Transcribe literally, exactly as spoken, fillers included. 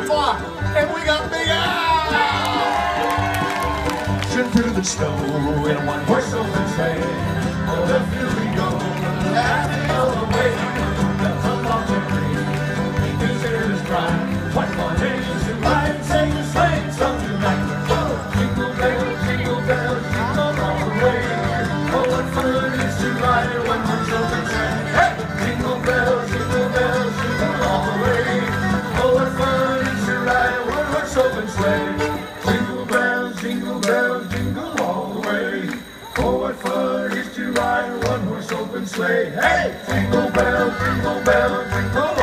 far, and we got Big Al! Through the snow in a one-horse open sleigh. Oh, the fury go, laughing all the way. Bells on long ring, his ears cry. What fun it is to ride and sing a sleighing song tonight. Oh, jingle bells, jingle bells, jingle all the way. Oh, what fun it is to ride in a one-horse open sleigh. Hey, jingle bells, jingle bells, jingle all the way. Oh, what fun it is to ride in a one-horse open sleigh. Jingle bells, jingle bells, jingle all the way. Oh, what fun it is to ride a one-horse open sleigh. Hey! Jingle bells, jingle bells, jingle